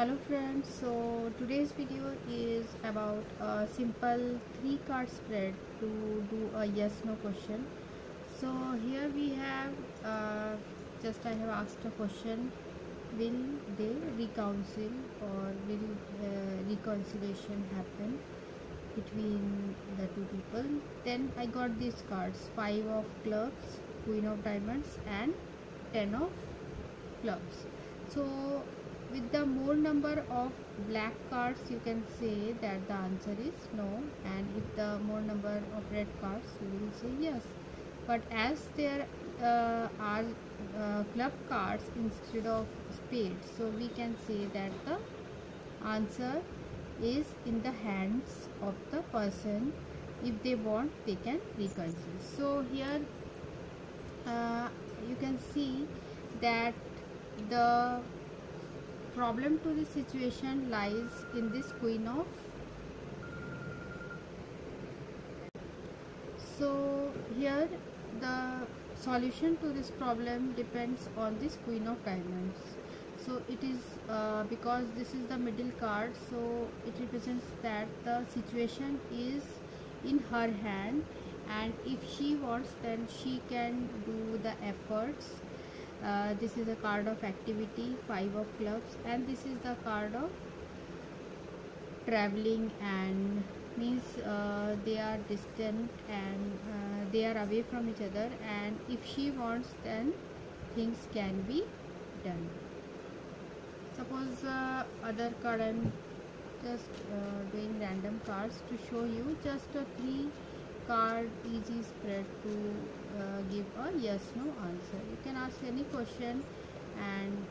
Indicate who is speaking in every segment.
Speaker 1: Hello friends, so today's video is about a simple 3 card spread to do a yes no question. So here we have just I have asked a question: will they reconcile, or will reconciliation happen between the two people? Then I got these cards: 5 of clubs, Queen of diamonds and 10 of clubs. So with the more number of black cards, you can say that the answer is no, and if the more number of red cards, you will say yes. But as there are club cards instead of spades, so we can say that the answer is in the hands of the person. If they want, they can reconcile. So here you can see that the problem to the situation lies in this Queen of. So here the solution to this problem depends on this Queen of diamonds. So it is because this is the middle card, so it represents that the situation is in her hand, and if she wants, then she can do the efforts. This is a card of activity, 5 of clubs, and this is the card of traveling, and means they are distant and they are away from each other, and if she wants, then things can be done. Suppose other card, I'm just doing random cards to show you just a 3 card easy spread to give a yes no answer. You can ask any question, and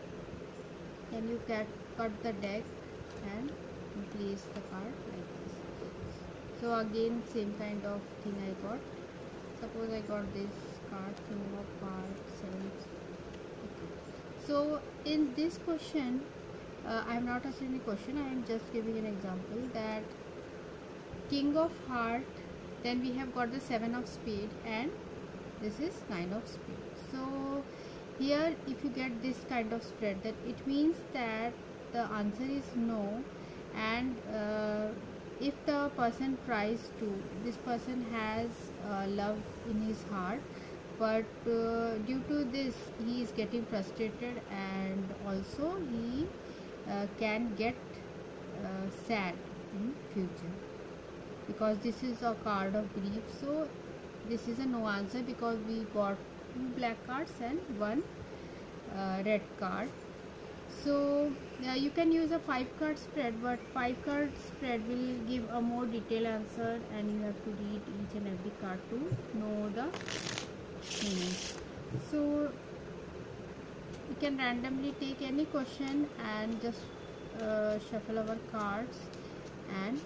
Speaker 1: then you cut the deck and place the card like this. So again same kind of thing I got. Suppose I got this card, King of Hearts, 7. Okay. So in this question, I am not asking any question, I am just giving an example that King of Heart, then we have got the 7 of spade, and this is 9 of spade. So here if you get this kind of spread, then it means that the answer is no, and if the person tries to, this person has love in his heart, but due to this he is getting frustrated, and also he can get sad in future, because this is a card of grief. So this is a no answer, because we got 2 black cards and 1 red card. So you can use a 5-card spread, but 5-card spread will give a more detailed answer, and you have to read each and every card to know the meaning. So you can randomly take any question and just shuffle our cards and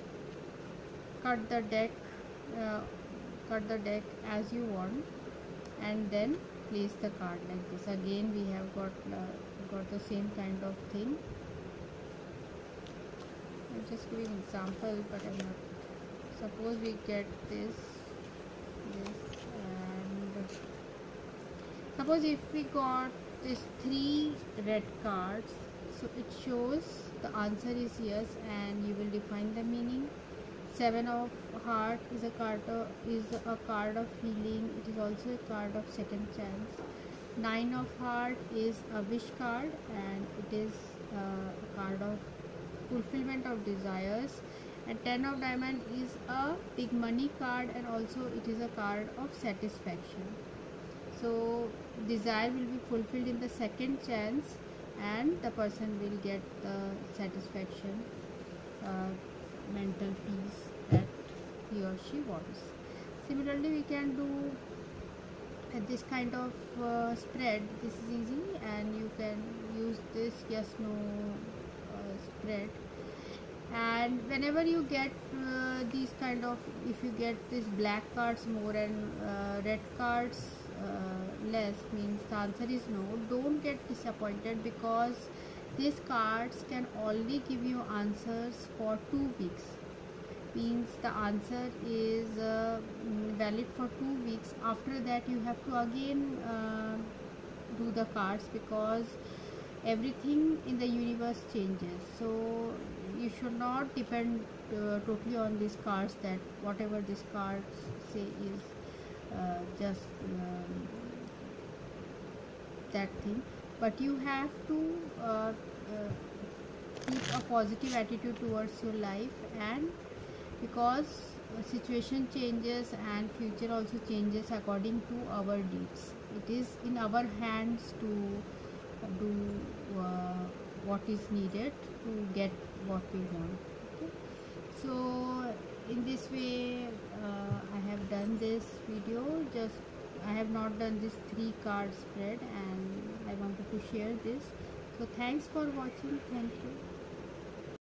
Speaker 1: cut the deck as you want, and then place the card like this. Again we have got the same kind of thing. I'm just giving example, but I'm not. Suppose we get this, and suppose if we got this 3 red cards, so it shows the answer is yes, and you will define the meaning. 7 of heart is a card of healing. It is also a card of second chance. 9 of heart is a wish card, and it is a card of fulfillment of desires. And 10 of diamond is a big money card, and also it is a card of satisfaction. So desire will be fulfilled in the second chance, and the person will get the satisfaction, mental peace that he or she wants. Similarly, we can do this kind of spread. This is easy, and you can use this yes no spread. And whenever you get these kind of, if you get these black cards more and red cards less, means the answer is no. Don't get disappointed, because these cards can only give you answers for 2 weeks. Means the answer is valid for 2 weeks. After that you have to again do the cards, because everything in the universe changes. So you should not depend totally on these cards, that whatever these cards say is just that thing. But you have to keep a positive attitude towards your life, and because situation changes and future also changes according to our deeds. It is in our hands to do what is needed to get what we want. Okay? So in this way I have done this video. Just I have not done this 3 card spread, and I wanted to share this. So thanks for watching. Thank you.